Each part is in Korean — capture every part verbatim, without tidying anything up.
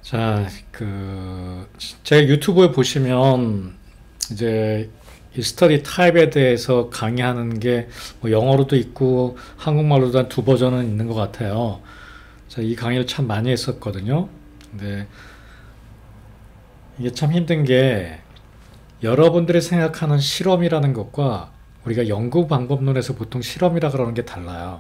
자, 그, 제 유튜브에 보시면, 이제, 이 스터디 타입에 대해서 강의하는 게, 뭐 영어로도 있고, 한국말로도 한 두 버전은 있는 것 같아요. 자, 이 강의를 참 많이 했었거든요. 근데, 이게 참 힘든 게, 여러분들이 생각하는 실험이라는 것과, 우리가 연구 방법론에서 보통 실험이라 그러는 게 달라요.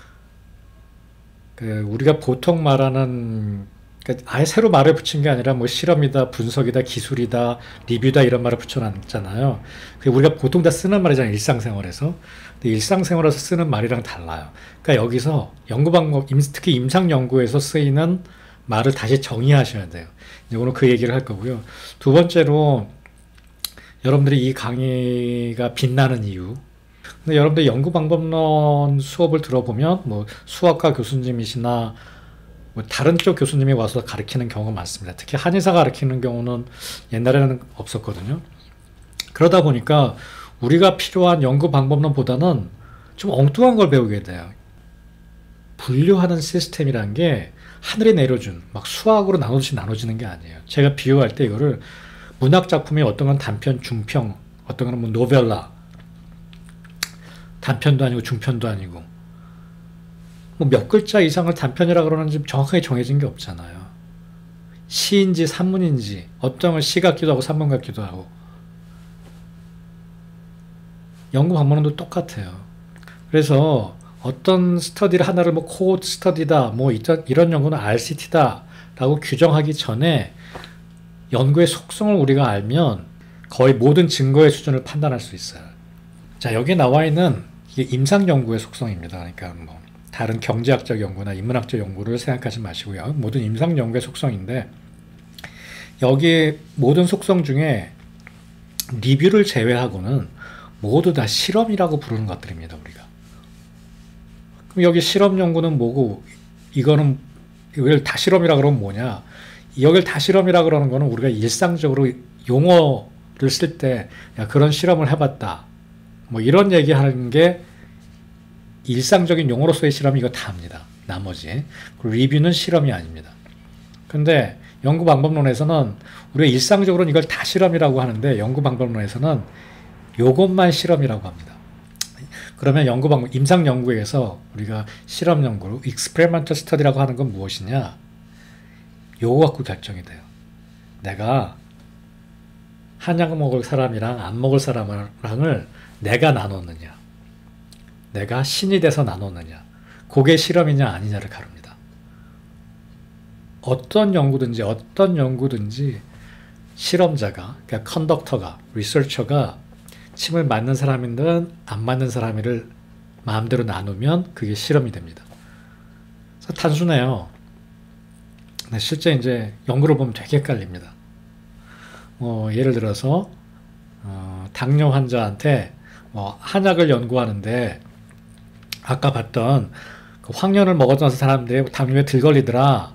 그, 우리가 보통 말하는 그러니까 아예 새로 말을 붙인 게 아니라 뭐 실험이다, 분석이다, 기술이다, 리뷰다 이런 말을 붙여놨잖아요. 그게 우리가 보통 다 쓰는 말이잖아요. 일상생활에서. 근데 일상생활에서 쓰는 말이랑 달라요. 그러니까 여기서 연구 방법, 특히 임상 연구에서 쓰이는 말을 다시 정의하셔야 돼요. 이제 오늘 그 얘기를 할 거고요. 두 번째로 여러분들이 이 강의가 빛나는 이유. 근데 여러분들 연구 방법론 수업을 들어보면 뭐 수학과 교수님이시나 뭐 다른 쪽 교수님이 와서 가르치는 경우가 많습니다. 특히 한의사가 가르치는 경우는 옛날에는 없었거든요. 그러다 보니까 우리가 필요한 연구 방법론보다는 좀 엉뚱한 걸 배우게 돼요. 분류하는 시스템이란 게 하늘이 내려준 막 수학으로 나눠지 나눠지는 게 아니에요. 제가 비유할 때 이거를 문학 작품이 어떤 건 단편, 중평, 어떤 건 뭐 노벨라, 단편도 아니고 중편도 아니고 뭐 몇 글자 이상을 단편이라 그러는지 정확하게 정해진 게 없잖아요. 시인지 산문인지 어떤 건 시 같기도 하고 산문 같기도 하고 연구 방법론도 똑같아요. 그래서 어떤 스터디를 하나를 뭐 코호트 스터디다 뭐 이런, 이런 연구는 알씨티다 라고 규정하기 전에 연구의 속성을 우리가 알면 거의 모든 증거의 수준을 판단할 수 있어요. 자, 여기 나와 있는 이게 임상 연구의 속성입니다. 그러니까 뭐 다른 경제학적 연구나 인문학적 연구를 생각하지 마시고요. 모든 임상 연구의 속성인데 여기 모든 속성 중에 리뷰를 제외하고는 모두 다 실험이라고 부르는 것들입니다. 우리가. 그럼 여기 실험 연구는 뭐고 이거는 이걸 다 실험이라 그러면 뭐냐? 여길 다 실험이라 그러는 거는 우리가 일상적으로 용어를 쓸 때 야, 그런 실험을 해봤다. 뭐 이런 얘기하는 게 일상적인 용어로서의 실험 이거 다 합니다. 나머지. 그리고 리뷰는 실험이 아닙니다. 근데 연구 방법론에서는 우리가 일상적으로는 이걸 다 실험이라고 하는데 연구 방법론에서는 요것만 실험이라고 합니다. 그러면 연구 방법, 임상 연구에서 우리가 실험 연구, experimental study라고 하는 건 무엇이냐? 요거 갖고 결정이 돼요. 내가 한약 먹을 사람이랑 안 먹을 사람을 내가 나눴느냐? 내가 신이 돼서 나눴느냐? 그게 실험이냐 아니냐를 가릅니다. 어떤 연구든지 어떤 연구든지 실험자가, 그러니까 컨덕터가, 리서처가 침을 맞는 사람이든 안 맞는 사람을 마음대로 나누면 그게 실험이 됩니다. 그래서 단순해요. 근데 실제 이제 연구를 보면 되게 헷갈립니다. 뭐 예를 들어서 어, 당뇨 환자한테 뭐 한약을 연구하는데 아까 봤던 그 황련을 먹었던 사람들이 당뇨에 덜 걸리더라.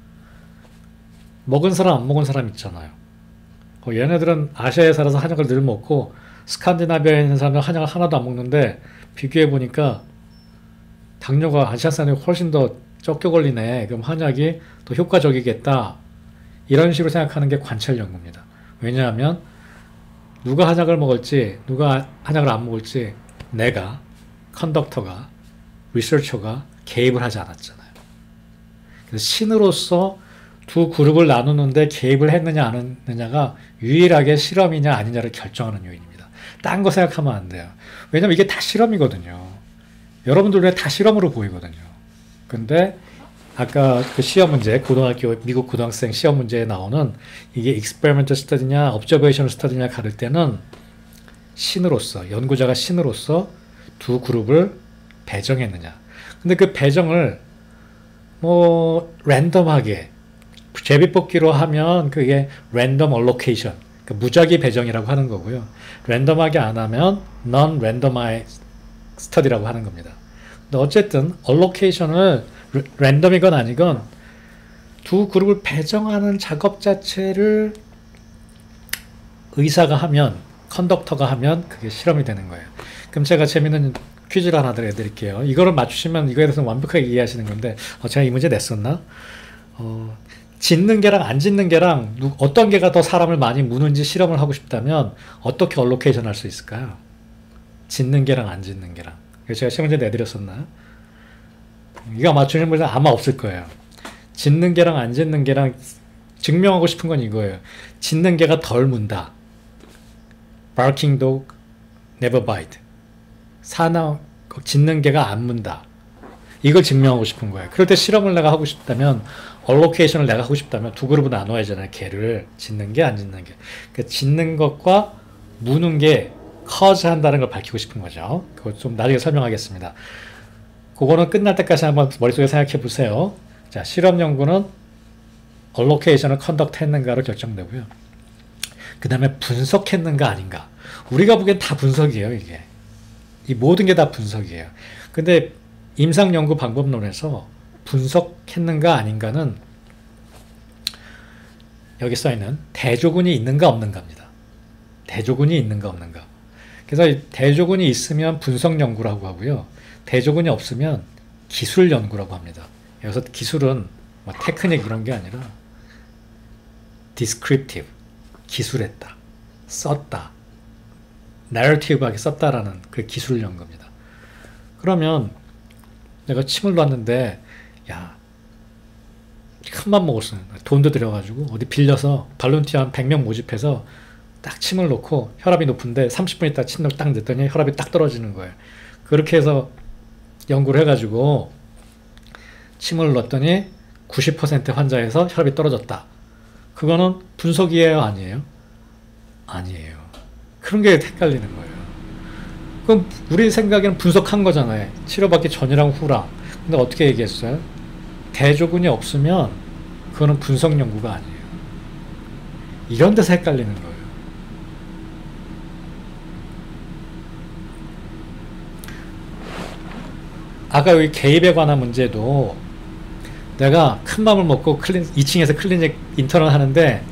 먹은 사람 안 먹은 사람 있잖아요. 어, 얘네들은 아시아에 살아서 한약을 늘 먹고 스칸디나비아에 있는 사람은 한약을 하나도 안 먹는데 비교해 보니까 당뇨가 아시아 사람이 훨씬 더 적게 걸리네. 그럼 한약이 더 효과적이겠다. 이런 식으로 생각하는 게 관찰 연구입니다. 왜냐하면 누가 한약을 먹을지 누가 한약을 안 먹을지 내가 컨덕터가 리서처가 개입을 하지 않았잖아요. 그래서 신으로서 두 그룹을 나누는데 개입을 했느냐 안 했느냐가 유일하게 실험이냐 아니냐를 결정하는 요인입니다. 딴 거 생각하면 안 돼요. 왜냐면 이게 다 실험이거든요. 여러분들 눈에 다 실험으로 보이거든요. 근데 아까 그 시험 문제, 고등학교 미국 고등학생 시험 문제에 나오는 이게 experimental study냐 observational study냐 가를 때는 신으로서 연구자가 신으로서 두 그룹을 배정했느냐. 근데 그 배정을 뭐 랜덤하게 제비뽑기로 하면 그게 랜덤 allocation, 그 무작위 배정이라고 하는 거고요. 랜덤하게 안 하면 non-randomized study라고 하는 겁니다. 근데 어쨌든 allocation을 랜덤이건 아니건 두 그룹을 배정하는 작업 자체를 의사가 하면, 컨덕터가 하면 그게 실험이 되는 거예요. 그럼 제가 재밌는 퀴즈를 하나 드릴게요. 이거를 맞추시면 이거에 대해서 완벽하게 이해하시는 건데 어, 제가 이 문제 냈었나? 어, 짓는 개랑 안 짓는 개랑 누, 어떤 개가 더 사람을 많이 무는지 실험을 하고 싶다면 어떻게 얼로케이션 할 수 있을까요? 짓는 개랑 안 짓는 개랑. 제가 시험 문제 내드렸었나요? 이거 맞추는 분은 아마 없을 거예요. 짓는 개랑 안 짓는 개랑 증명하고 싶은 건 이거예요. 짓는 개가 덜 문다. Barking dog never bite. 사나 짓는 개가 안 문다. 이걸 증명하고 싶은 거예요. 그럴 때 실험을 내가 하고 싶다면 얼로케이션을 내가 하고 싶다면 두 그룹으로 나눠야 하잖아요. 개를 짓는 게 안 짓는 게. 그러니까 짓는 것과 무는 게 cause 한다는 걸 밝히고 싶은 거죠. 그거 좀 나중에 설명하겠습니다. 그거는 끝날 때까지 한번 머릿속에 생각해 보세요. 자, 실험 연구는 얼로케이션을 컨덕트 했는가로 결정되고요. 그 다음에 분석했는가 아닌가. 우리가 보기엔 다 분석이에요, 이게. 이 모든 게 다 분석이에요. 근데 임상연구 방법론에서 분석했는가 아닌가는 여기 써있는 대조군이 있는가 없는가입니다. 대조군이 있는가 없는가. 그래서 대조군이 있으면 분석연구라고 하고요. 대조군이 없으면 기술연구라고 합니다. 여기서 기술은 뭐 테크닉 이런 게 아니라 descriptive, 기술했다, 썼다, narrative하게 썼다라는 그 기술 연구입니다. 그러면 내가 침을 놨는데 야, 큰맘 먹었어. 돈도 들여가지고 어디 빌려서 발론티어 한 백 명 모집해서 딱 침을 놓고 혈압이 높은데 삼십 분 있다 침을 딱 넣더니 혈압이 딱 떨어지는 거예요. 그렇게 해서 연구를 해가지고 침을 넣었더니 구십 퍼센트 환자에서 혈압이 떨어졌다. 그거는 분석이에요? 아니에요? 아니에요. 그런 게 헷갈리는 거예요. 그럼 우리 생각에는 분석한 거잖아요. 치료받기 전이랑 후랑. 근데 어떻게 얘기했어요? 대조군이 없으면 그거는 분석 연구가 아니에요. 이런 데서 헷갈리는 거예요. 아까 여기 개입에 관한 문제도 내가 큰 맘을 먹고 클린, 이 층에서 클리닉 인턴을 하는데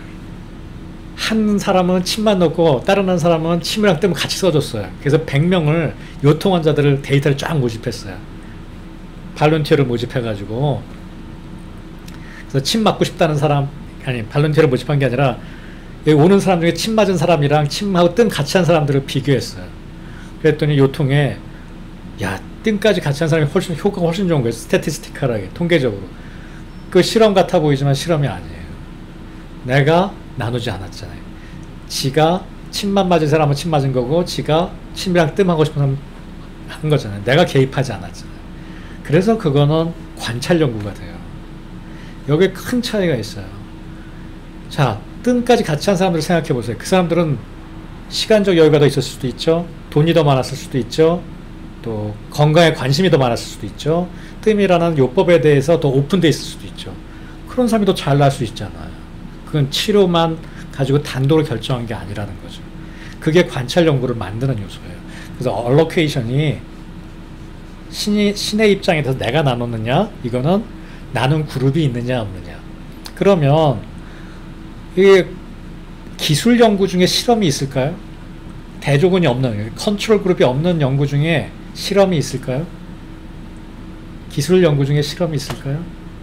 한 사람은 침만 넣고 다른 한 사람은 침이랑 뜸을 같이 써줬어요. 그래서 백 명을 요통 환자들을 데이터를 쫙 모집했어요. 발론티어를 모집해가지고 그래서 침 맞고 싶다는 사람 아니 발론티어를 모집한 게 아니라 여기 오는 사람 중에 침 맞은 사람이랑 침하고 뜸 같이 한 사람들을 비교했어요. 그랬더니 요통에 야 뜸까지 같이 한 사람이 훨씬 효과가 훨씬 좋은 거예요. 스태티스티컬하게 통계적으로. 그 실험 같아 보이지만 실험이 아니에요. 내가 나누지 않았잖아요. 지가 침만 맞은 사람은 침 맞은 거고 지가 침이랑 뜸하고 싶은 사람 한 거잖아요. 내가 개입하지 않았잖아요. 그래서 그거는 관찰 연구가 돼요. 여기에 큰 차이가 있어요. 자, 뜸까지 같이 한 사람들을 생각해 보세요. 그 사람들은 시간적 여유가 더 있었을 수도 있죠. 돈이 더 많았을 수도 있죠. 또 건강에 관심이 더 많았을 수도 있죠. 뜸이라는 요법에 대해서 더 오픈되어 있을 수도 있죠. 그런 사람이 더 잘 날 수 있잖아요. 그건 치료만 가지고 단도로 결정한 게 아니라는 거죠. 그게 관찰 연구를 만드는 요소예요. 그래서 얼로케이션이 신이, 신의 입장에 대해서 내가 나눴느냐, 이거는 나눈 그룹이 있느냐 없느냐. 그러면 이게 기술 연구 중에 실험이 있을까요? 대조군이 없는, 컨트롤 그룹이 없는 연구 중에 실험이 있을까요? 기술 연구 중에 실험이 있을까요?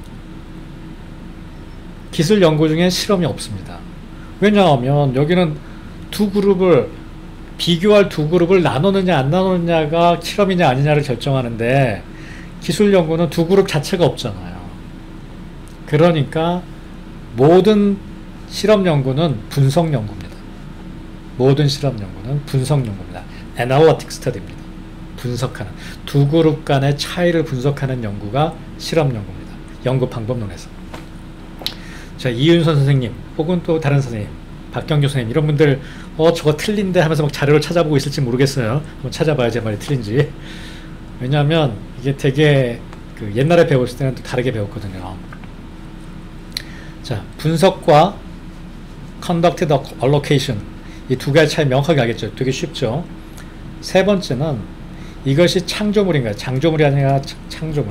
기술 연구 중에 실험이 없습니다. 왜냐하면 여기는 두 그룹을 비교할 두 그룹을 나누느냐 안 나누느냐가 실험이냐 아니냐를 결정하는데 기술 연구는 두 그룹 자체가 없잖아요. 그러니까 모든 실험 연구는 분석 연구입니다. 모든 실험 연구는 분석 연구입니다. Analytic Study입니다. 분석하는 두 그룹 간의 차이를 분석하는 연구가 실험 연구입니다. 연구 방법론에서. 자, 이윤선 선생님 혹은 또 다른 선생님, 박경규 선생님 이런 분들 어 저거 틀린데 하면서 막 자료를 찾아보고 있을지 모르겠어요. 한번 찾아봐야 제 말이 틀린지. 왜냐하면 이게 되게 그 옛날에 배웠을 때는 또 다르게 배웠거든요. 자, 분석과 conducted allocation 이 두 가지 차이 명확하게 알겠죠. 되게 쉽죠. 세 번째는 이것이 창조물인가요? 장조물이 아니라 창조물.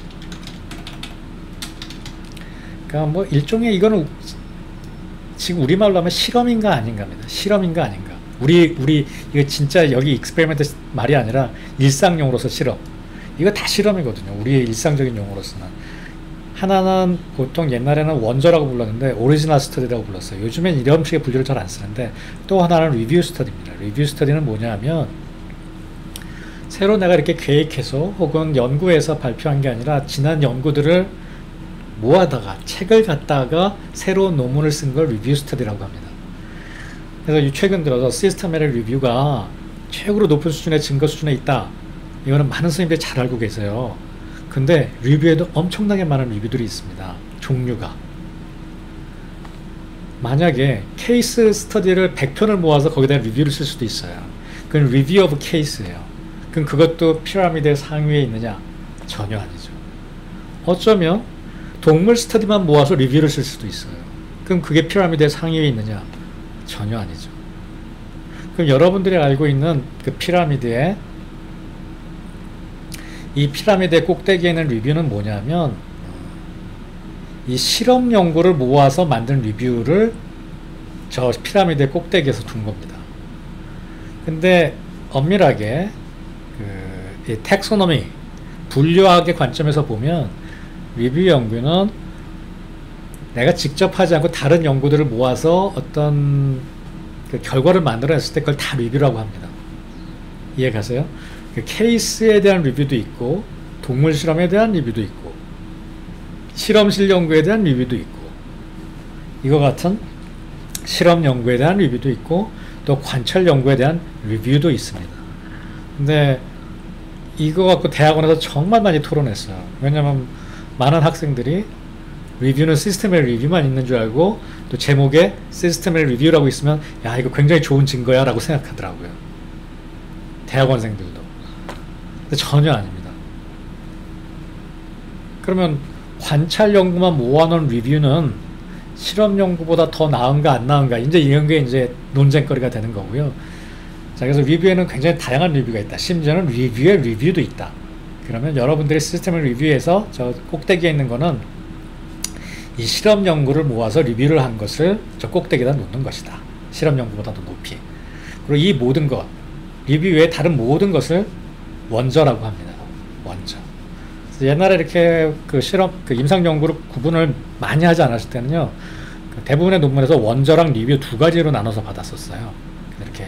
그러니까 뭐 일종의 이거는 지금 우리말로 하면 실험인가 아닌가입니다. 실험인가 아닌가. 우리 우리 이거 진짜 여기 익스페리먼트 말이 아니라 일상용으로서 실험. 이거 다 실험이거든요. 우리의 일상적인 용어로서는 하나는 보통 옛날에는 원저라고 불렀는데 오리지널 스터디라고 불렀어요. 요즘엔 이런 식의 분류를 잘 안 쓰는데, 또 하나는 리뷰 스터디입니다. 리뷰 스터디는 뭐냐면 새로 내가 이렇게 계획해서 혹은 연구해서 발표한 게 아니라 지난 연구들을 모아다가 책을 갖다가 새로운 논문을 쓴 걸 리뷰 스터디라고 합니다. 그래서 최근 들어서 시스템의 리뷰가 최고로 높은 수준의 증거 수준에 있다. 이거는 많은 선생님들이 잘 알고 계세요. 근데 리뷰에도 엄청나게 많은 리뷰들이 있습니다. 종류가. 만약에 케이스 스터디를 백 편을 모아서 거기다 리뷰를 쓸 수도 있어요. 그건 리뷰 오브 케이스예요. 그럼 그것도 피라미드의 상위에 있느냐? 전혀 아니죠. 어쩌면 동물 스터디만 모아서 리뷰를 쓸 수도 있어요. 그럼 그게 피라미드의 상위에 있느냐? 전혀 아니죠. 그럼 여러분들이 알고 있는 그 피라미드의 이 피라미드의 꼭대기에 있는 리뷰는 뭐냐면 이 실험 연구를 모아서 만든 리뷰를 저 피라미드의 꼭대기에서 둔 겁니다. 근데 엄밀하게 그 이 텍소노미 분류학의 관점에서 보면 리뷰 연구는 내가 직접 하지 않고 다른 연구들을 모아서 어떤 그 결과를 만들어냈을 때 그걸 다 리뷰라고 합니다. 이해 가세요? 그 케이스에 대한 리뷰도 있고 동물 실험에 대한 리뷰도 있고 실험실 연구에 대한 리뷰도 있고 이거 같은 실험 연구에 대한 리뷰도 있고 또 관찰 연구에 대한 리뷰도 있습니다. 근데 이거 갖고 대학원에서 정말 많이 토론했어요. 왜냐면 많은 학생들이 리뷰는 시스템의 리뷰만 있는 줄 알고 또 제목에 시스템의 리뷰라고 있으면 야 이거 굉장히 좋은 증거야 라고 생각하더라고요. 대학원생들도. 근데 전혀 아닙니다. 그러면 관찰 연구만 모아놓은 리뷰는 실험 연구보다 더 나은가 안 나은가 이제 이런 게 이제 논쟁거리가 되는 거고요. 자, 그래서 리뷰에는 굉장히 다양한 리뷰가 있다. 심지어는 리뷰에 리뷰도 있다. 그러면 여러분들이 시스템을 리뷰해서 저 꼭대기에 있는 거는 이 실험 연구를 모아서 리뷰를 한 것을 저 꼭대기에다 놓는 것이다. 실험 연구보다 더 높이. 그리고 이 모든 것, 리뷰 외에 다른 모든 것을 원저라고 합니다. 원저. 옛날에 이렇게 그 실험, 그 임상 연구를 구분을 많이 하지 않았을 때는요, 그 대부분의 논문에서 원저랑 리뷰 두 가지로 나눠서 받았었어요. 이렇게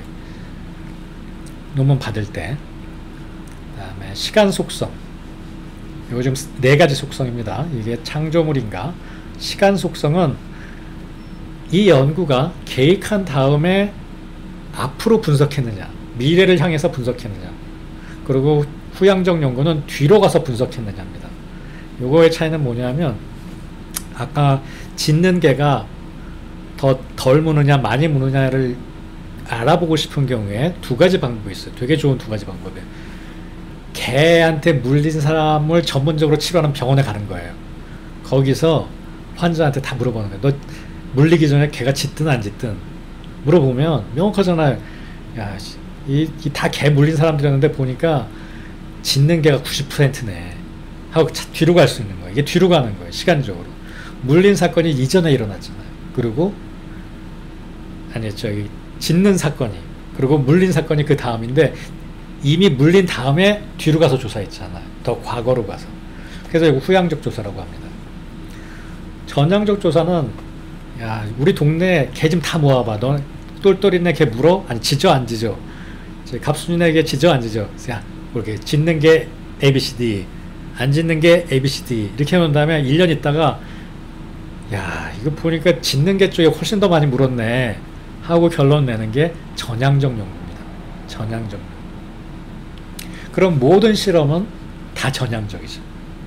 논문 받을 때. 그 다음에 시간 속성. 이거 지금 네 가지 속성입니다. 이게 창조물인가? 시간 속성은 이 연구가 계획한 다음에 앞으로 분석했느냐, 미래를 향해서 분석했느냐, 그리고 후향적 연구는 뒤로 가서 분석했느냐입니다. 요거의 차이는 뭐냐면 아까 짖는 개가 더 덜 무느냐 많이 무느냐를 알아보고 싶은 경우에 두 가지 방법이 있어요. 되게 좋은 두 가지 방법이에요. 개한테 물린 사람을 전문적으로 치료하는 병원에 가는 거예요. 거기서 환자한테 다 물어보는 거예요. 너 물리기 전에 개가 짖든 안 짖든 물어보면 명확하잖아요. 야, 이 다 개 물린 사람들이었는데 보니까 짖는 개가 구십 퍼센트네 하고 뒤로 갈 수 있는 거예요. 이게 뒤로 가는 거예요. 시간적으로. 물린 사건이 이전에 일어났잖아요. 그리고 아니 저기 짖는 사건이 그리고 물린 사건이 그 다음인데 이미 물린 다음에 뒤로 가서 조사했잖아요. 더 과거로 가서. 그래서 이거 후향적 조사라고 합니다. 전향적 조사는 야 우리 동네 개 좀 다 모아봐. 너 똘똘이네 개 물어? 아니 짖어 안 짖어? 갑순이네 개 짖어 안 짖어? 야 이렇게 짖는 게 에이 비 씨 디 안 짖는 게 에이 비 씨 디 이렇게 해놓은 다음에 일 년 있다가 야 이거 보니까 짖는 게 쪽에 훨씬 더 많이 물었네 하고 결론 내는 게 전향적 연구입니다. 전향적 연구. 그럼 모든 실험은 다 전향적이죠.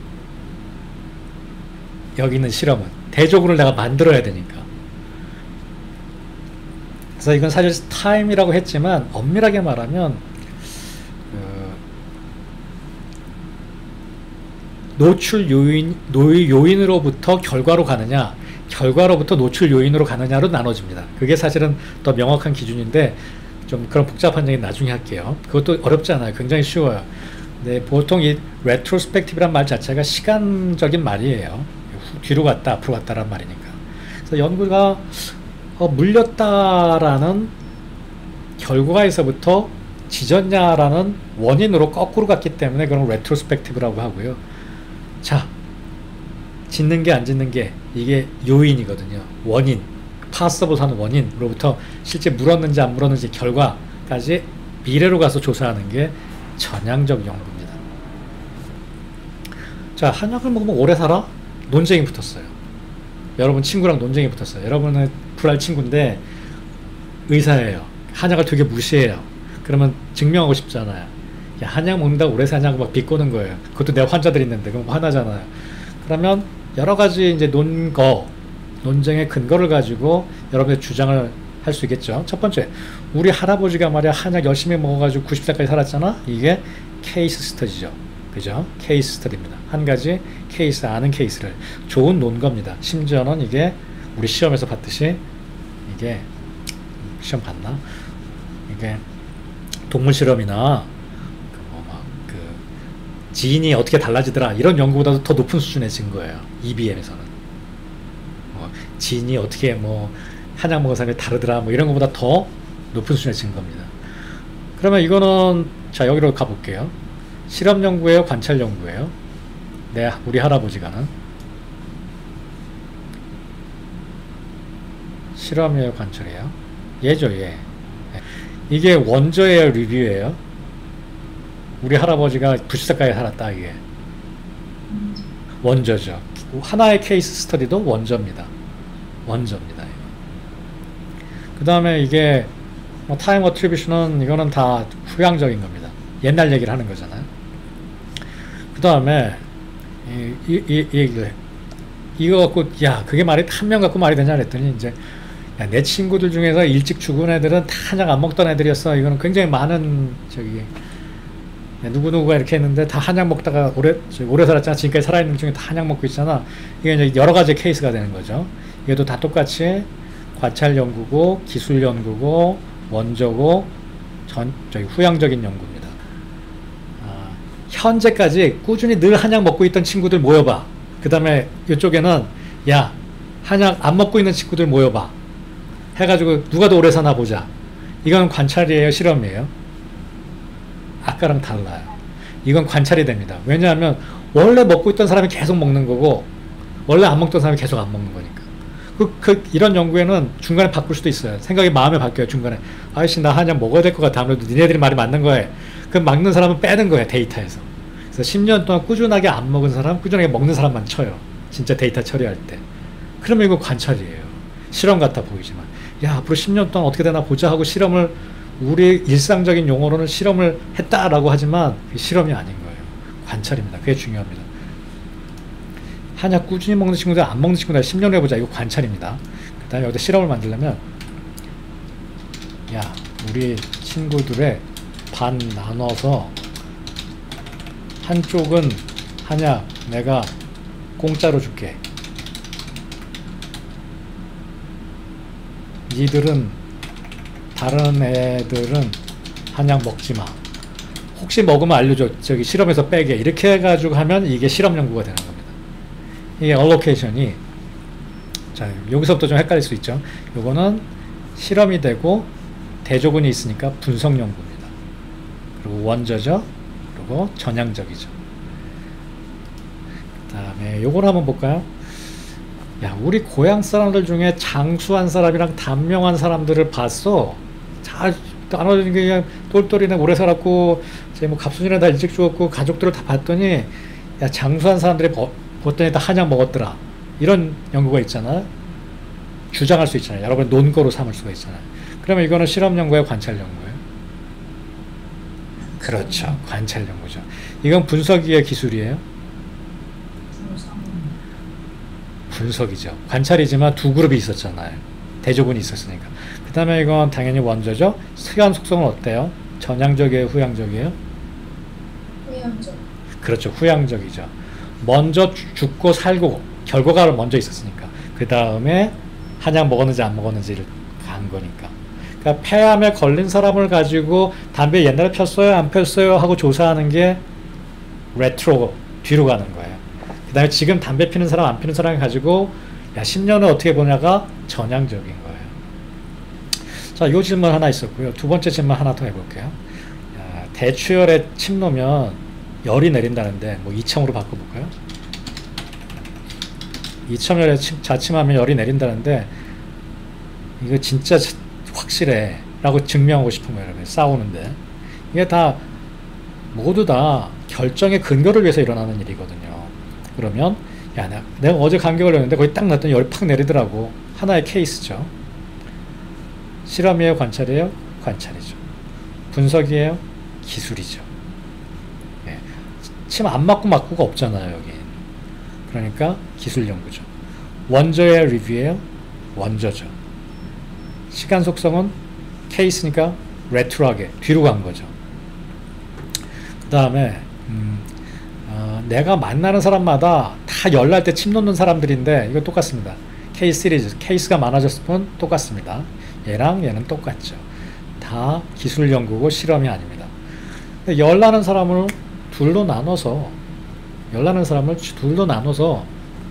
여기 있는 실험은 대조군을 내가 만들어야 되니까. 그래서 이건 사실 타임이라고 했지만 엄밀하게 말하면 그 노출 요인, 노 요인으로부터 결과로 가느냐 결과로부터 노출 요인으로 가느냐로 나눠집니다. 그게 사실은 더 명확한 기준인데 좀 그런 복잡한 얘기 나중에 할게요. 그것도 어렵지 않아요. 굉장히 쉬워요. 근데 보통 이 레트로스펙티브란 말 자체가 시간적인 말이에요. 뒤로 갔다 앞으로 갔다란 말이니까. 그래서 연구가 어, 물렸다라는 결과에서부터 짖었냐라는 원인으로 거꾸로 갔기 때문에 그런 레트로스펙티브라고 하고요. 자, 짓는 게 안 짓는 게 이게 요인이거든요. 원인, 파서블 하는 원인으로부터 실제 물었는지 안 물었는지 결과까지 미래로 가서 조사하는 게 전향적 연구입니다. 자, 한약을 먹으면 오래 살아? 논쟁이 붙었어요. 여러분 친구랑 논쟁이 붙었어요. 여러분은 불알 친구인데 의사예요. 한약을 되게 무시해요. 그러면 증명하고 싶잖아요. 야, 한약 먹는다고 오래 사냐고 막 비꼬는 거예요. 그것도 내 환자들이 있는데 그럼 화나잖아요. 그러면 여러 가지 이제 논거, 논쟁의 근거를 가지고 여러분의 주장을 할 수 있겠죠. 첫 번째, 우리 할아버지가 말이야 한약 열심히 먹어가지고 구십 살까지 살았잖아. 이게 케이스 스터디죠. 그죠? 케이스 스터디입니다. 한 가지 케이스, 아는 케이스를 좋은 논거입니다. 심지어는 이게 우리 시험에서 봤듯이 이게 시험 봤나? 이게 동물 실험이나 그 뭐 막 그 지인이 어떻게 달라지더라 이런 연구보다도 더 높은 수준의 증거예요. 이비엠에서는 뭐 지인이 어떻게 뭐 한약 먹은 사람이 다르더라 뭐 이런 것보다 더 높은 수준의 증거입니다. 그러면 이거는 자 여기로 가볼게요. 실험 연구예요, 관찰 연구예요? 네, 우리 할아버지가는 실험이에요, 관찰이에요? 얘죠, 얘. 이게 원저예요, 리뷰예요? 우리 할아버지가 구십 살까지 살았다, 이게. 원저죠. 하나의 케이스 스터디도 원저입니다. 원저입니다. 그 다음에 이게 뭐 타임 어트리뷰션은 이거는 다 후향적인 겁니다. 옛날 얘기를 하는 거잖아요. 그 다음에 이, 이, 이, 이, 이거 갖고 야 그게 말이 한 명 갖고 말이 되냐 그랬더니 이제 야, 내 친구들 중에서 일찍 죽은 애들은 다 한약 안 먹던 애들이었어. 이거는 굉장히 많은 저기 누구누구가 이렇게 했는데 다 한약 먹다가 오래 오래 살았잖아. 지금까지 살아있는 중에 다 한약 먹고 있잖아. 이게 이제 여러 가지 케이스가 되는 거죠. 이것도 다 똑같이 관찰 연구고 기술 연구고 원저고 전 저기 후향적인 연구입니다. 아, 현재까지 꾸준히 늘 한약 먹고 있던 친구들 모여봐. 그 다음에 이쪽에는 야 한약 안 먹고 있는 친구들 모여봐. 해가지고 누가 더 오래 사나 보자. 이건 관찰이에요, 실험이에요? 아까랑 달라요. 이건 관찰이 됩니다. 왜냐하면 원래 먹고 있던 사람이 계속 먹는 거고 원래 안 먹던 사람이 계속 안 먹는 거니까. 그, 그 이런 연구에는 중간에 바꿀 수도 있어요. 생각이 마음에 바뀌어요. 중간에 아이씨 나 한약 먹어야 될 것 같아. 아무래도 니네들이 말이 맞는 거예요. 그럼 막는 사람은 빼는 거예요, 데이터에서. 그래서 십 년 동안 꾸준하게 안 먹은 사람, 꾸준하게 먹는 사람만 쳐요. 진짜 데이터 처리할 때. 그러면 이거 관찰이에요. 실험 같아 보이지만 야 앞으로 십 년 동안 어떻게 되나 보자 하고 실험을 우리 일상적인 용어로는 실험을 했다라고 하지만 그게 실험이 아닌 거예요. 관찰입니다. 그게 중요합니다. 한약 꾸준히 먹는 친구들 안 먹는 친구들 십 년 해보자. 이거 관찰입니다. 그 다음에 여기다 실험을 만들려면 야 우리 친구들의 반 나눠서 한쪽은 한약 내가 공짜로 줄게. 니들은 다른 애들은 한약 먹지마. 혹시 먹으면 알려줘. 저기 실험에서 빼게. 이렇게 해가지고 하면 이게 실험 연구가 되는 겁니다. 이게 allocation이 자 여기서부터 좀 헷갈릴 수 있죠. 요거는 실험이 되고 대조군이 있으니까 분석 연구입니다. 그리고 원저죠. 그리고 전향적이죠. 그 다음에 요걸 한번 볼까요? 야 우리 고향 사람들 중에 장수한 사람이랑 단명한 사람들을 봤어. 잘 나눠지는 게 그냥 똘똘이네 오래 살았고 제 뭐 갑순이랑 다 일찍 죽었고 가족들을 다 봤더니 야 장수한 사람들이 버, 보더니 다 한약 먹었더라. 이런 연구가 있잖아요. 주장할 수 있잖아요. 여러분 논거로 삼을 수가 있잖아요. 그러면 이거는 실험 연구예요, 관찰 연구예요? 그렇죠. 관찰 연구죠. 이건 분석이에요, 기술이에요? 분석이죠. 관찰이지만 두 그룹이 있었잖아요. 대조군이 있었으니까. 그 다음에 이건 당연히 원저죠. 수연 속성은 어때요? 전향적이에요, 후향적이에요? 후향적. 그렇죠. 후향적이죠. 먼저 죽고 살고 결과가 먼저 있었으니까. 그 다음에 한약 먹었는지 안 먹었는지를 간 거니까. 그러니까 폐암에 걸린 사람을 가지고 담배 옛날에 폈어요, 안 폈어요 하고 조사하는 게 레트로, 뒤로 가는 거예요. 그 다음에 지금 담배 피는 사람 안 피는 사람 가지고 야 십 년을 어떻게 보냐가 전향적인 거예요. 자, 요 질문 하나 있었고요. 두 번째 질문 하나 더 해볼게요. 야, 대추열에 침 놓으면 열이 내린다는데 뭐 이청으로 바꿔볼까요? 이천 열에 자침하면 열이 내린다는데 이거 진짜 확실해 라고 증명하고 싶은 거예요. 여러분. 싸우는데 이게 다 모두 다 결정의 근거를 위해서 일어나는 일이거든요. 그러면 야 내가, 내가 어제 감기 걸렸는데 거기 딱 놨더니 열이 팍 내리더라고. 하나의 케이스죠. 실험이에요? 관찰이에요? 관찰이죠. 분석이에요? 기술이죠. 예. 침 안 맞고 맞고가 없잖아요. 여기. 그러니까 기술 연구죠. 원저의 리뷰예요? 원저죠. 시간 속성은 케이스니까 레트로하게 뒤로 간 거죠. 그 다음에 음, 어, 내가 만나는 사람마다 다 열날 때 침 놓는 사람들인데 이거 똑같습니다. 케이스 시리즈, 케이스가 많아졌을 뿐 똑같습니다. 얘랑 얘는 똑같죠. 다 기술 연구고 실험이 아닙니다. 근데 열나는 사람을 둘로 나눠서 열나는 사람을 둘로 나눠서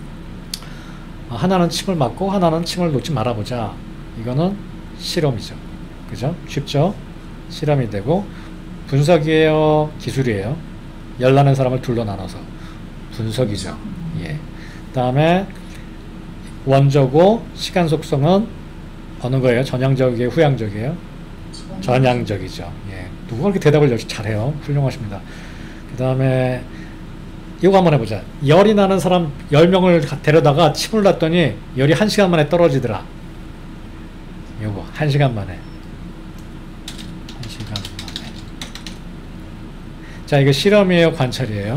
하나는 침을 맞고 하나는 침을 놓지 말아보자. 이거는 실험이죠. 그죠? 쉽죠? 실험이 되고 분석이에요? 기술이에요? 열나는 사람을 둘로 나눠서 분석이죠. 예. 그 다음에 원저고 시간 속성은 어느 거예요? 전향적이에요? 후향적이에요? 전향적이죠. 예. 누가 그렇게 대답을 역시 잘해요. 훌륭하십니다. 그 다음에 이거 한번 해보자. 열이 나는 사람 열 명을 데려다가 침을 놨더니 열이 한 시간 만에 떨어지더라. 요거 한 시간 만에 한 시간 만에 자 이거 실험이에요? 관찰이에요?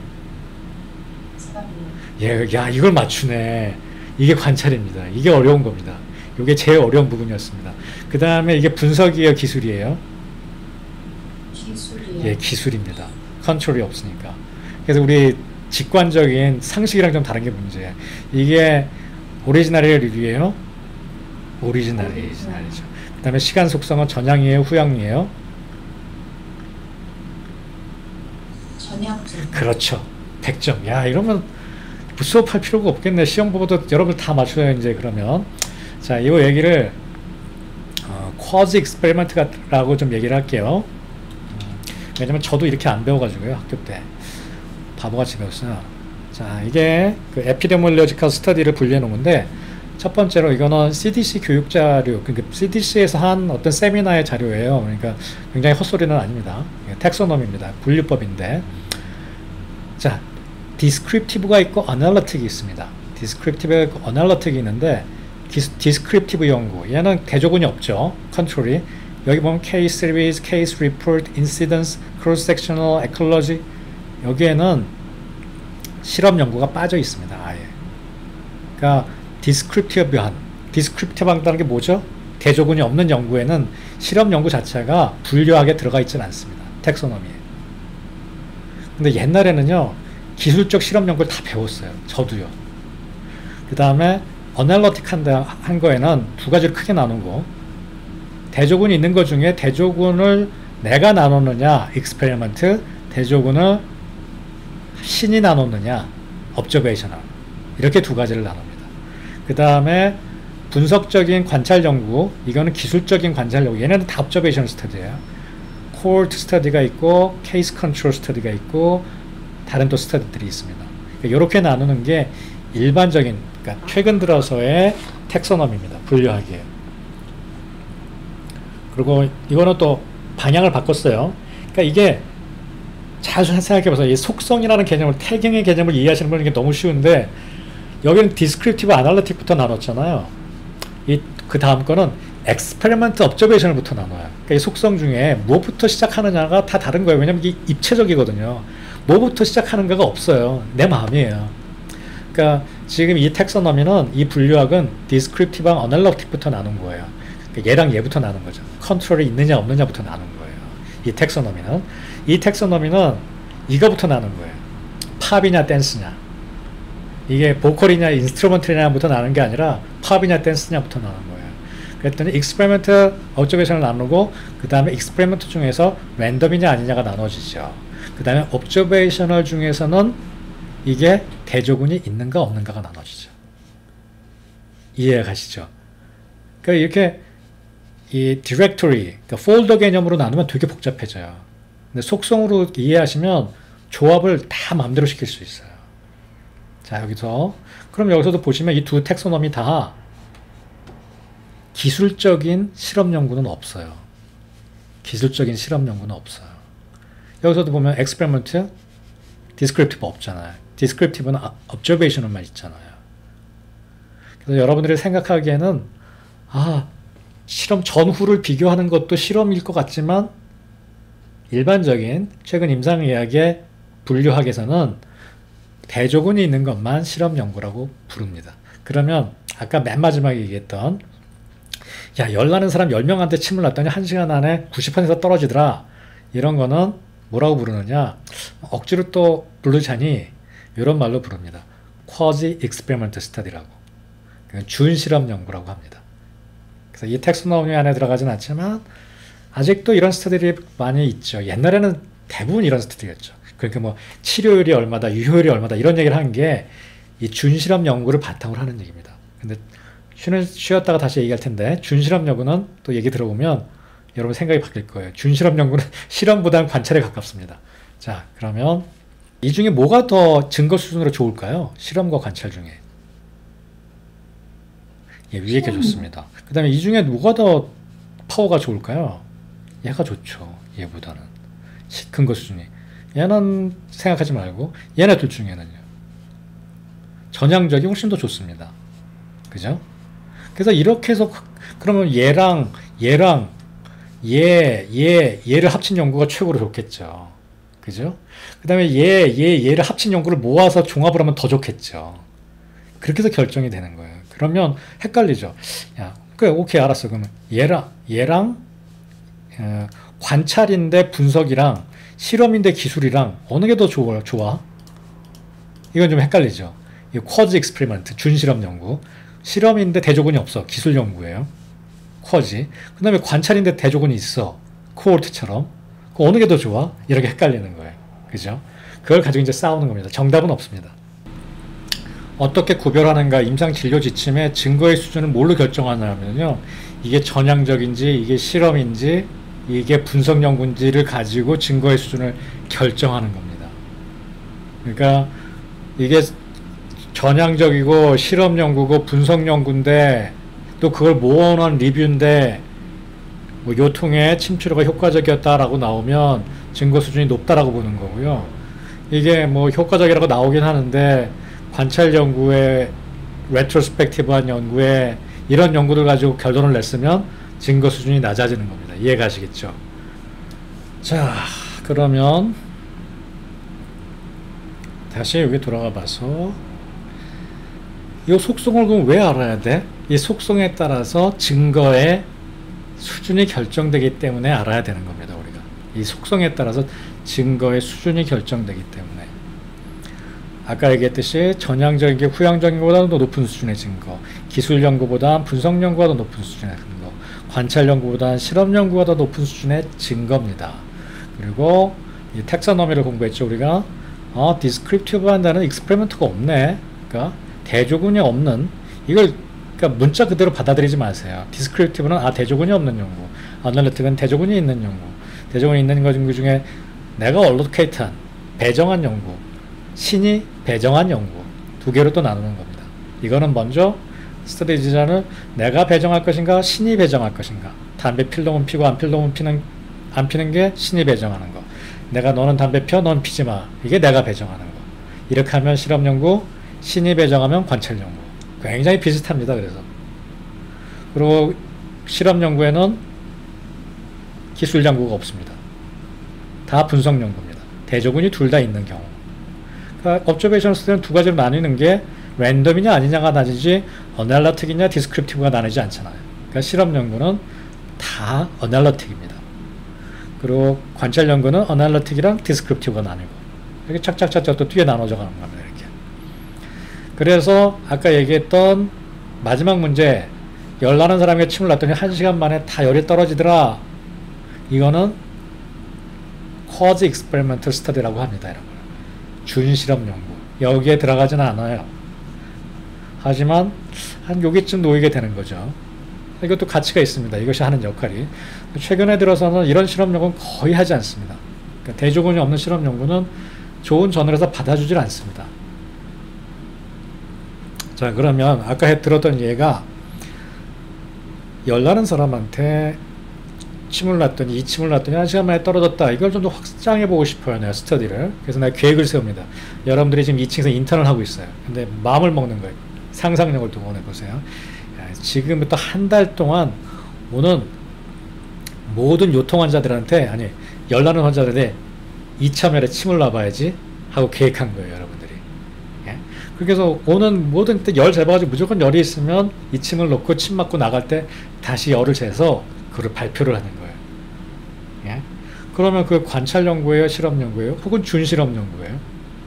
예, 야 이걸 맞추네. 이게 관찰입니다. 이게 어려운 겁니다. 이게 제일 어려운 부분이었습니다. 그 다음에 이게 분석이에요? 기술이에요? 기술이요. 예, 기술입니다. 컨트롤이 없으니까. 그래서 우리 직관적인 상식이랑 좀 다른 게 문제예요. 이게 오리지널이에요? 리뷰예요? 오리지널이, 오리지널이죠. 그 다음에 시간 속성은 전향이에요? 후향이에요? 전향적. 그렇죠. 백 점. 야, 이러면 수업할 필요가 없겠네. 시험 보고도 여러분 다 맞춰요, 이제 그러면. 자, 이 얘기를, 어, 쿼즈 익스페리먼트라고 좀 얘기를 할게요. 음, 왜냐면 저도 이렇게 안 배워가지고요, 학교 때. 바보같이 배웠어요. 자, 이게 그 에피데몰로지컬 스터디를 분류해 놓은 건데, 첫 번째로 이거는 씨디씨 교육 자료, 그러니까 씨디씨에서 한 어떤 세미나의 자료예요. 그러니까 굉장히 헛소리는 아닙니다. 텍소놈입니다. 분류법인데. 자, 디스크립티브가 있고 어널리틱이 있습니다. 디스크립티브가 있고 어널리틱이 있는데 디스크립티브 연구, 얘는 대조군이 없죠. 컨트롤이. 여기 보면 케이스 시리즈, 케이스 리포트, 인시던스, 크로스 섹셔널, 에컬러지, 여기에는 실험 연구가 빠져 있습니다. 아예. 그러니까 디스크립티브한, 디스크립티브한다는 게 뭐죠? 대조군이 없는 연구에는 실험 연구 자체가 분류하게 들어가 있지는 않습니다. 텍소노미에. 근데 옛날에는요, 기술적 실험 연구를 다 배웠어요. 저도요. 그 다음에 어널리틱 한 거에는 두 가지를 크게 나누고, 대조군이 있는 것 중에 대조군을 내가 나누느냐, 익스페리먼트, 대조군을 신이 나누느냐, observational, 이렇게 두 가지를 나눕니다. 그 다음에 분석적인 관찰 연구, 이거는 기술적인 관찰 연구, 얘네는 다 observation 스터디예요. cohort 스터디가 있고 case control 스터디가 있고 다른 또 스터디들이 있습니다. 이렇게 나누는 게 일반적인, 그러니까 최근 들어서의 텍소놈입니다. 분류하기에. 그리고 이거는 또 방향을 바꿨어요. 그러니까 이게 잘 생각해보세요. 이 속성이라는 개념을, 태경의 개념을 이해하시는 분은 이게 너무 쉬운데, 여기는 디스크립티브 아날리틱부터 나눴잖아요. 이, 그 다음 거는 experiment observation부터 나눠요. 그러니까 이 속성 중에 뭐부터 시작하느냐가 다 다른 거예요. 왜냐면 이게 입체적이거든요. 뭐부터 시작하는가가 없어요. 내 마음이에요. 그러니까 지금 이 텍소노미는, 이 분류학은 디스크립티브랑 어널리틱부터 나눈 거예요. 그러니까 얘랑 얘부터 나눈 거죠. 컨트롤이 있느냐 없느냐부터 나눈 거예요. 이 텍소노미는. 이 텍소노미는 이거부터 나눈 거예요. 팝이냐 댄스냐. 이게 보컬이냐 인스트루먼트냐부터 나눈 게 아니라 팝이냐 댄스냐부터 나눈 거예요. 그랬더니 익스페리먼트 observation을 나누고, 그 다음에 익스페리먼트 중에서 랜덤이냐 아니냐가 나눠지죠. 그 다음에 observational 중에서는 이게 대조군이 있는가 없는가가 나눠지죠. 이해가 가시죠? 그러니까 이렇게 이 디렉토리, 그러니까 폴더 개념으로 나누면 되게 복잡해져요. 근데 속성으로 이해하시면 조합을 다 마음대로 시킬 수 있어요. 자, 여기서 그럼 여기서도 보시면 이 두 텍소노미 다 기술적인 실험 연구는 없어요. 기술적인 실험 연구는 없어요. 여기서도 보면 experiment, descriptive 없잖아요. descriptive는 observation만 있잖아요. 그래서 여러분들이 생각하기에는 아, 실험 전후를 비교하는 것도 실험일 것 같지만 일반적인 최근 임상의학의 분류학에서는 대조군이 있는 것만 실험 연구라고 부릅니다. 그러면 아까 맨 마지막에 얘기했던 야, 열나는 사람 열 명한테 침을 놨더니 한 시간 안에 구십 퍼센트 떨어지더라. 이런 거는 뭐라고 부르느냐? 억지로 또 부르자니 이런 말로 부릅니다. quasi experiment study라고. 준실험 연구라고 합니다. 그래서 이 텍소노미 안에 들어가진 않지만 아직도 이런 스터디들이 많이 있죠. 옛날에는 대부분 이런 스터디였죠. 그러니까 뭐 치료율이 얼마다, 유효율이 얼마다 이런 얘기를 한 게 이 준실험 연구를 바탕으로 하는 얘기입니다. 근데 쉬는, 쉬었다가 다시 얘기할 텐데 준실험 연구는 또 얘기 들어보면 여러분 생각이 바뀔 거예요. 준실험 연구는 실험보다는 관찰에 가깝습니다. 자, 그러면 이 중에 뭐가 더 증거 수준으로 좋을까요? 실험과 관찰 중에. 예, 위에 게 좋습니다. 그 다음에 이 중에 뭐가 더 파워가 좋을까요? 얘가 좋죠. 얘보다는. 근거 수준이. 얘는 생각하지 말고 얘네 둘 중에는요. 전향적이 훨씬 더 좋습니다. 그죠? 그래서 이렇게 해서 그러면 얘랑 얘랑 얘, 얘, 얘를 합친 연구가 최고로 좋겠죠. 그죠? 그 다음에 얘, 얘, 얘를 합친 연구를 모아서 종합을 하면 더 좋겠죠. 그렇게 해서 결정이 되는 거예요. 그러면 헷갈리죠. 야, 그래, 오케이, 알았어. 그러면 얘랑, 얘랑, 어, 관찰인데 분석이랑 실험인데 기술이랑 어느 게 더 좋아? 좋아? 이건 좀 헷갈리죠. 이 쿼즈 익스페리먼트, 준실험 연구. 실험인데 대조군이 없어. 기술 연구예요. 쿼지. 그 다음에 관찰인데 대조군이 있어. 코홀트처럼. 그 어느 게 더 좋아? 이렇게 헷갈리는 거예요. 그죠? 그걸 가지고 이제 싸우는 겁니다. 정답은 없습니다. 어떻게 구별하는가? 임상 진료 지침의 증거의 수준을 뭘로 결정하냐면요. 이게 전향적인지, 이게 실험인지, 이게 분석 연구인지를 가지고 증거의 수준을 결정하는 겁니다. 그러니까 이게 전향적이고 실험 연구고 분석 연구인데 또 그걸 모아놓은 리뷰인데 뭐 요통의 침치료가 효과적이었다라고 나오면 증거 수준이 높다라고 보는 거고요. 이게 뭐 효과적이라고 나오긴 하는데 관찰 연구에 레트로스펙티브한 연구에 이런 연구들 가지고 결론을 냈으면 증거 수준이 낮아지는 겁니다. 이해가시겠죠? 자, 그러면 다시 여기 돌아가 봐서 이 속성을 그럼 왜 알아야 돼? 이 속성에 따라서 증거의 수준이 결정되기 때문에 알아야 되는 겁니다. 우리가 이 속성에 따라서 증거의 수준이 결정되기 때문에 아까 얘기했듯이 전향적인 게 후향적인 것보다 더 높은 수준의 증거, 기술 연구보다 분석 연구가 더 높은 수준의 증거, 관찰 연구보다 실험 연구가 더 높은 수준의 증거입니다. 그리고 이 텍사노미를 공부했죠. 우리가 어, 디스크립티브 한다는 익스페리먼트가 없네. 그러니까 대조군이 없는 이걸 그러니까 문자 그대로 받아들이지 마세요. 디스크립티브는 아 대조군이 없는 연구, 어널리틱은 대조군이 있는 연구, 대조군이 있는 것 중에 내가 얼로케이트한 배정한 연구, 신이 배정한 연구 두 개로 또 나누는 겁니다. 이거는 먼저 스터디 디자인을 내가 배정할 것인가 신이 배정할 것인가. 담배 필 놈은 피고 안 필 놈은 피는 안 피는 게 신이 배정하는 거. 내가 너는 담배 펴, 넌 피지 마. 이게 내가 배정하는 거. 이렇게 하면 실험 연구, 신이 배정하면 관찰 연구. 굉장히 비슷합니다. 그래서 그리고 실험 연구에는 기술 연구가 없습니다. 다 분석 연구입니다. 대조군이 둘 다 있는 경우. 그러니까 observational study는 두 가지로 나뉘는 게 랜덤이냐 아니냐가 나뉘지 어널리틱이냐 디스크립티브가 나뉘지 않잖아요. 그러니까 실험 연구는 다 어널리틱입니다. 그리고 관찰 연구는 어널리틱이랑 디스크립티브가 나뉘고 이렇게 착착착착 또 뒤에 나눠져 가는 겁니다. 이렇게. 그래서 아까 얘기했던 마지막 문제 열나는 사람에게 침을 놨더니 한 시간 만에 다 열이 떨어지더라. 이거는 cause experimental study라고 합니다. 여러분. 준실험 연구. 여기에 들어가지는 않아요. 하지만 한 여기쯤 놓이게 되는 거죠. 이것도 가치가 있습니다. 이것이 하는 역할이. 최근에 들어서는 이런 실험 연구는 거의 하지 않습니다. 그러니까 대조군이 없는 실험 연구는 좋은 저널에서 받아주질 않습니다. 자, 그러면 아까 해 들었던 예가 열나는 사람한테 침을 놨더니 이 침을 놨더니 한 시간 만에 떨어졌다. 이걸 좀 더 확장해 보고 싶어요. 내가 스터디를. 그래서 내가 계획을 세웁니다. 여러분들이 지금 이 층에서 인턴을 하고 있어요. 근데 마음을 먹는 거예요. 상상력을 동원해 보세요. 지금부터 한 달 동안 오는 모든 요통 환자들한테, 아니 열나는 환자들한테 이참열에 침을 놔봐야지 하고 계획한 거예요. 여러분들이. 예? 그래서 오는 모든 때 열 재봐가지고 무조건 열이 있으면 이 침을 놓고 침 맞고 나갈 때 다시 열을 재서 그걸 발표를 하는 거예요. 예? 그러면 그 관찰 연구예요, 실험 연구예요, 혹은 준실험 연구예요?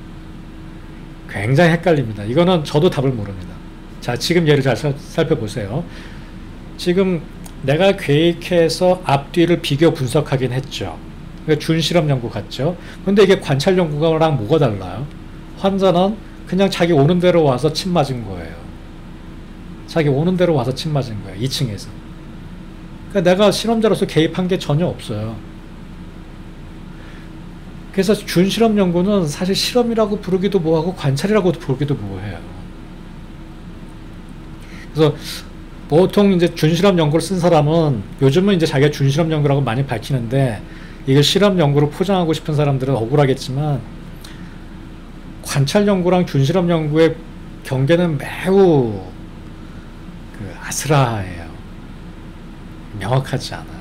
굉장히 헷갈립니다. 이거는 저도 답을 모릅니다. 자, 지금 예를 잘 살, 살펴보세요. 지금 내가 계획해서 앞뒤를 비교 분석하긴 했죠. 그러니까 준실험 연구 같죠. 근데 이게 관찰 연구랑 뭐가 달라요? 환자는 그냥 자기 오는 대로 와서 침 맞은 거예요. 자기 오는 대로 와서 침 맞은 거예요. 이 층에서. 그러니까 내가 실험자로서 개입한 게 전혀 없어요. 그래서 준실험 연구는 사실 실험이라고 부르기도 뭐하고 관찰이라고 부르기도 뭐해요. 그래서 보통 이제 준실험 연구를 쓴 사람은 요즘은 이제 자기가 준실험 연구라고 많이 밝히는데, 이걸 실험 연구로 포장하고 싶은 사람들은 억울하겠지만 관찰 연구랑 준실험 연구의 경계는 매우 그 아스라해요. 명확하지 않아요.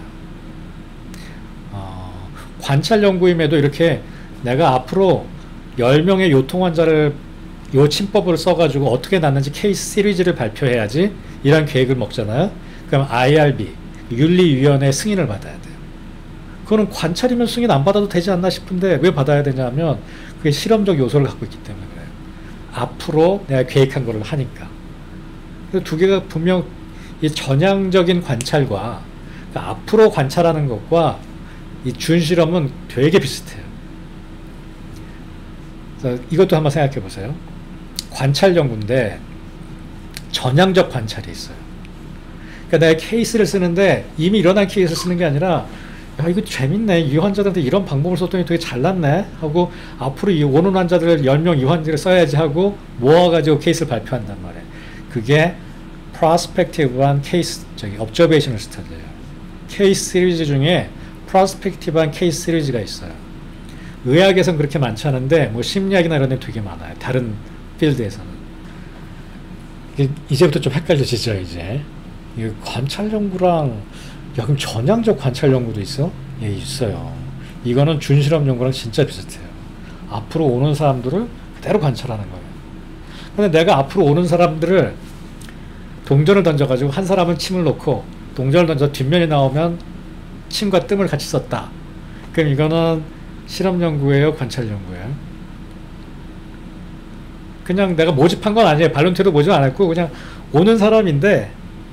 어, 관찰 연구임에도 이렇게 내가 앞으로 열 명의 요통 환자를 요 침법을 써가지고 어떻게 낫는지 케이스 시리즈를 발표해야지 이런 계획을 먹잖아요. 그럼 아이알비, 윤리위원회 승인을 받아야 돼요. 그거는 관찰이면 승인 안 받아도 되지 않나 싶은데 왜 받아야 되냐면 그게 실험적 요소를 갖고 있기 때문에 그래요. 앞으로 내가 계획한 거를 하니까. 두 개가 분명 이 전향적인 관찰과, 그러니까 앞으로 관찰하는 것과 이 준실험은 되게 비슷해요. 그래서 이것도 한번 생각해 보세요. 관찰 연구인데 전향적 관찰이 있어요. 그러니까 내가 케이스를 쓰는데 이미 일어난 케이스를 쓰는 게 아니라, 야, 이거 재밌네. 이 환자들한테 이런 방법을 썼더니 되게 잘났네 하고 앞으로 이 오는 환자들을 열 명 이 환자를 써야지 하고 모아가지고 케이스를 발표한단 말이에요. 그게 프로스펙티브한 케이스, 저기 observational study예요. 케이스 시리즈 중에 프로스펙티브한 케이스 시리즈가 있어요. 의학에서는 그렇게 많지 않은데 뭐 심리학이나 이런 데 되게 많아요. 다른 필드에서는. 이제부터 좀 헷갈려지죠. 이제 이 관찰 연구랑, 야, 그럼 전향적 관찰 연구도 있어? 예, 있어요. 이거는 준실험 연구랑 진짜 비슷해요. 앞으로 오는 사람들을 그대로 관찰하는 거예요. 근데 내가 앞으로 오는 사람들을 동전을 던져가지고 한 사람은 침을 놓고 동전을 던져 뒷면이 나오면 침과 뜸을 같이 썼다. 그럼 이거는 실험 연구예요, 관찰 연구예요? 그냥 내가 모집한 건 아니에요. 발론티어도 모집 안 했고 그냥 오는 사람인데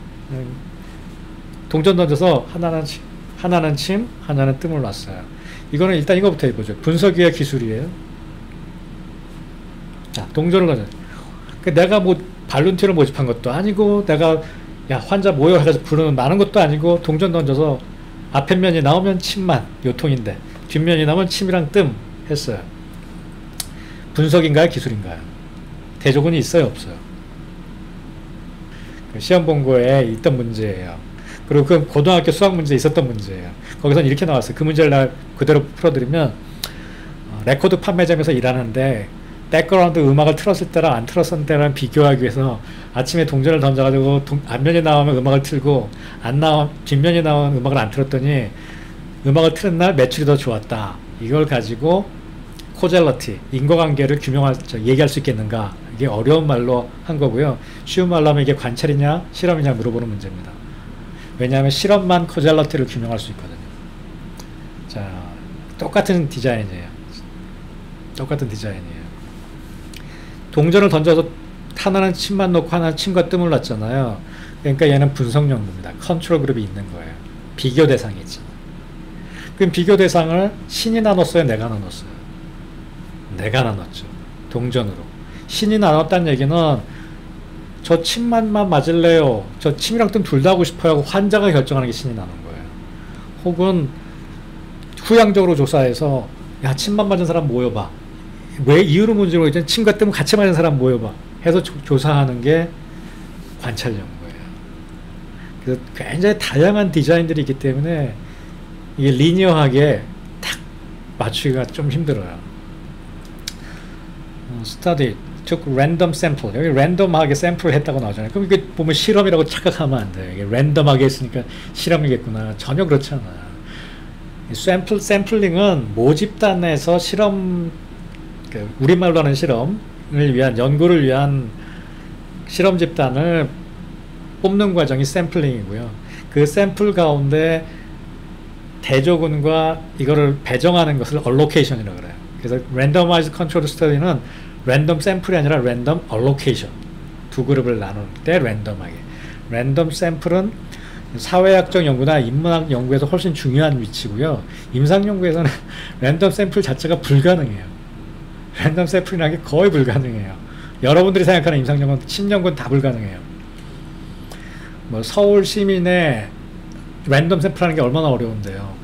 동전 던져서 하나는 침, 하나는 침, 하나는 뜸을 놨어요. 이거는 일단 이거부터 해보죠. 분석이에요, 기술이에요? 자, 동전을 던져. 내가 뭐 발론티어를 모집한 것도 아니고, 내가 야 환자 모여 해가지고 부르는 많은 것도 아니고, 동전 던져서 앞에 면이 나오면 침만 요통인데 뒷면이 나오면 침이랑 뜸 했어요. 분석인가요, 기술인가요? 대조군이 있어요, 없어요? 시험 본거에 있던 문제예요. 그리고 그 고등학교 수학 문제에 있었던 문제예요. 거기서는 이렇게 나왔어요. 그 문제를 나 그대로 풀어드리면, 어, 레코드 판매점에서 일하는데 백그라운드 음악을 틀었을 때랑 안 틀었을 때랑 비교하기 위해서 아침에 동전을 던져가지고 동, 앞면이 나오면 음악을 틀고 안 나오 뒷면이 나오면 음악을 안 틀었더니 음악을 틀은 날 매출이 더 좋았다. 이걸 가지고 코젤러티, 인과관계를 규명할, 저, 얘기할 수 있겠는가? 이게 어려운 말로 한 거고요. 쉬운 말로 하면 이게 관찰이냐 실험이냐 물어보는 문제입니다. 왜냐하면 실험만 코젤러티를 규명할 수 있거든요. 자, 똑같은 디자인이에요. 똑같은 디자인이에요. 동전을 던져서 하나는 침만 놓고 하나는 침과 뜸을 놨잖아요. 그러니까 얘는 분석 연구입니다. 컨트롤 그룹이 있는 거예요. 비교 대상이 있잖아요. 그럼 비교 대상을 신이 나눴어요, 내가 나눴어요? 내가 나눴죠. 동전으로. 신이 나눴다는 얘기는 저 침만만 맞을래요, 저 침이랑 뜸 둘 다 하고 싶어요 하고 환자가 결정하는 게 신이 나눈 거예요. 혹은 후양적으로 조사해서 야 침만 맞은 사람 모여봐. 왜 이유를 문제로 이제 침과 뜸을 같이 맞은 사람 모여봐. 해서 조, 조사하는 게 관찰 연구예요. 그래서 굉장히 다양한 디자인들이 있기 때문에 이게 리니어하게 딱 맞추기가 좀 힘들어요. 어, study took random sample. 여기 랜덤하게 샘플을 했다고 나오잖아요. 그럼 이게 보면 실험이라고 착각하면 안 돼요. 이게 랜덤하게 했으니까 실험이겠구나. 전혀 그렇지 않아요. 샘플, 샘플링은 모집단에서 실험, 그 우리말로 하는 실험을 위한, 연구를 위한 실험 집단을 뽑는 과정이 샘플링이고요. 그 샘플 가운데 대조군과 이거를 배정하는 것을 allocation이라고 그래요. 그래서 randomized controlled study는 랜덤 샘플이 아니라 랜덤 allocation. 두 그룹을 나눌 때 랜덤하게. 랜덤 샘플은 사회학적 연구나 인문학 연구에서 훨씬 중요한 위치고요. 임상 연구에서는 랜덤 샘플 자체가 불가능해요. 랜덤 샘플이라는 게 거의 불가능해요. 여러분들이 생각하는 임상 연구는 신연구는 다 불가능해요. 뭐 서울 시민의 랜덤 샘플하는 게 얼마나 어려운데요.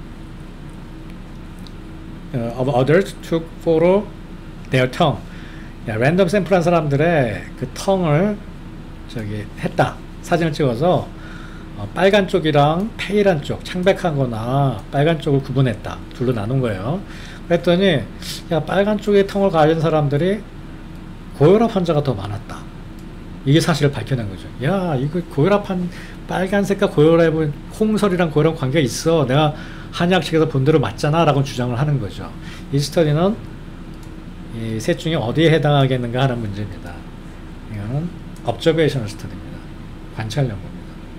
Uh, of others took photo their tongue. 야, 랜덤 샘플한 사람들의 그 tongue을 저기 했다. 사진을 찍어서 어, 빨간 쪽이랑 페일한 쪽, 창백한 거나 빨간 쪽을 구분했다. 둘로 나눈 거예요. 그랬더니 야, 빨간 쪽의 tongue을 가진 사람들이 고혈압 환자가 더 많았다. 이게 사실을 밝혀낸 거죠. 야, 이거 고혈압한 빨간색과 고혈압은 홍설이랑 고혈압 관계가 있어. 내가 한의학책에서 본 대로 맞잖아 라고 주장을 하는 거죠. 이 스터디는 이 셋 중에 어디에 해당하겠는가 하는 문제입니다. 이거는 observational study입니다. 관찰 연구입니다.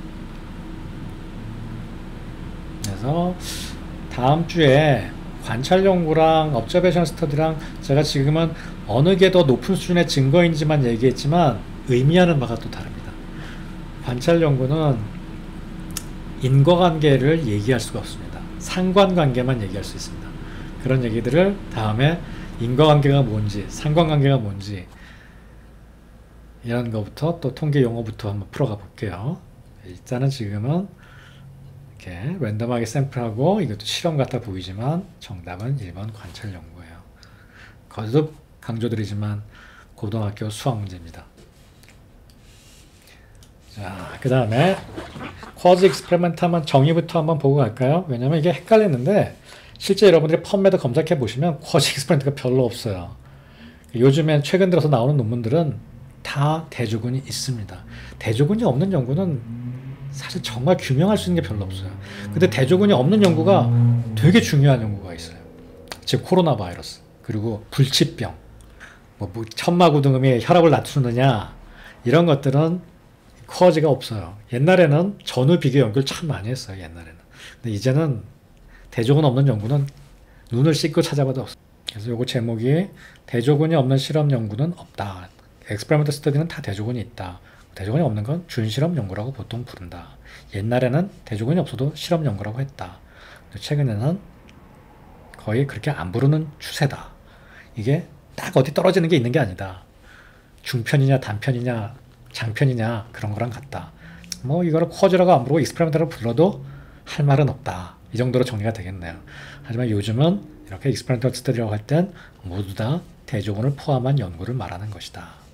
그래서 다음 주에 관찰 연구랑 observational study랑 제가 지금은 어느 게 더 높은 수준의 증거인지만 얘기했지만 의미하는 바가 또 다릅니다. 관찰 연구는 인과관계를 얘기할 수가 없습니다. 상관관계만 얘기할 수 있습니다. 그런 얘기들을 다음에 인과관계가 뭔지, 상관관계가 뭔지 이런 거부터 또 통계 용어부터 한번 풀어가 볼게요. 일단은 지금은 이렇게 랜덤하게 샘플하고 이것도 실험 같아 보이지만 정답은 일 번 관찰 연구예요. 거듭 강조드리지만 고등학교 수학 문제입니다. 자, 그 다음에 쿼즈 익스페리먼트 한번 정의부터 한번 보고 갈까요? 왜냐면 이게 헷갈리는데 실제 여러분들이 펀메드 검색해 보시면 쿼즈 익스페리먼트가 별로 없어요. 요즘엔 최근 들어서 나오는 논문들은 다 대조군이 있습니다. 대조군이 없는 연구는 사실 정말 규명할 수 있는 게 별로 없어요. 근데 대조군이 없는 연구가 되게 중요한 연구가 있어요. 즉 코로나 바이러스, 그리고 불치병, 뭐 천마구등음이 혈압을 낮추느냐 이런 것들은 쿼즈가 없어요. 옛날에는 전후 비교 연구를 참 많이 했어요. 옛날에는. 근데 이제는 대조군 없는 연구는 눈을 씻고 찾아봐도 없어요. 그래서 요거 제목이 대조군이 없는 실험 연구는 없다. 엑스페리먼트 스터디는 다 대조군이 있다. 대조군이 없는 건 준실험 연구라고 보통 부른다. 옛날에는 대조군이 없어도 실험 연구라고 했다. 최근에는 거의 그렇게 안 부르는 추세다. 이게 딱 어디 떨어지는 게 있는 게 아니다. 중편이냐 단편이냐 장편이냐 그런 거랑 같다. 뭐 이거를 쿼즈라고 안 부르고 익스페리먼트라고 불러도 할 말은 없다. 이 정도로 정리가 되겠네요. 하지만 요즘은 이렇게 익스페리먼트 스터디라고 할 땐 모두 다 대조군을 포함한 연구를 말하는 것이다.